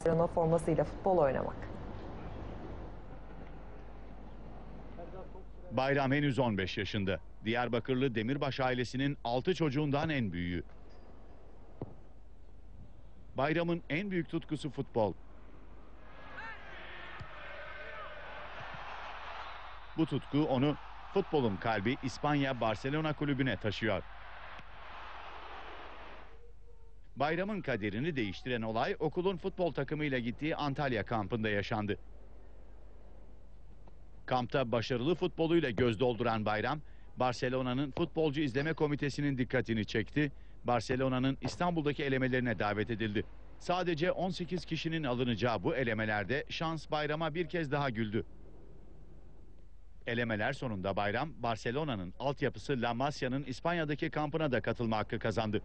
Barcelona formasıyla futbol oynamak. Bayram henüz 15 yaşında. Diyarbakırlı Demirbaş ailesinin 6 çocuğundan en büyüğü. Bayram'ın en büyük tutkusu futbol. Bu tutku onu futbolun kalbi İspanya Barcelona kulübüne taşıyor. Bayram'ın kaderini değiştiren olay okulun futbol takımıyla gittiği Antalya kampında yaşandı. Kampta başarılı futboluyla göz dolduran Bayram, Barcelona'nın futbolcu izleme komitesinin dikkatini çekti. Barcelona'nın İstanbul'daki elemelerine davet edildi. Sadece 18 kişinin alınacağı bu elemelerde şans Bayram'a bir kez daha güldü. Elemeler sonunda Bayram, Barcelona'nın altyapısı La Masia'nın İspanya'daki kampına da katılma hakkı kazandı.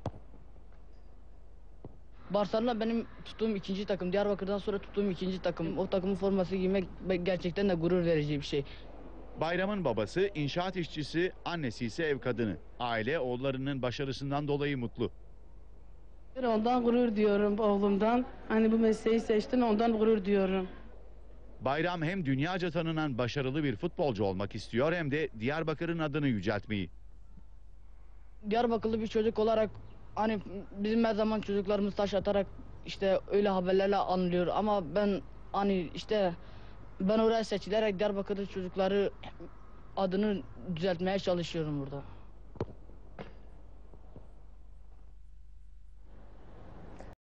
Barcelona benim tuttuğum ikinci takım. Diyarbakır'dan sonra tuttuğum ikinci takım. O takımın forması giymek gerçekten de gurur verici bir şey. Bayram'ın babası inşaat işçisi, annesi ise ev kadını. Aile oğullarının başarısından dolayı mutlu. Ondan gurur diyorum, oğlumdan. Hani bu mesleği seçtin, ondan gurur diyorum. Bayram hem dünyaca tanınan başarılı bir futbolcu olmak istiyor hem de Diyarbakır'ın adını yüceltmeyi. Diyarbakırlı bir çocuk olarak hani bizim her zaman çocuklarımız taş atarak işte öyle haberlerle anılıyor ama ben hani işte ben oraya seçilerek Diyarbakırlı çocukları adını düzeltmeye çalışıyorum burada.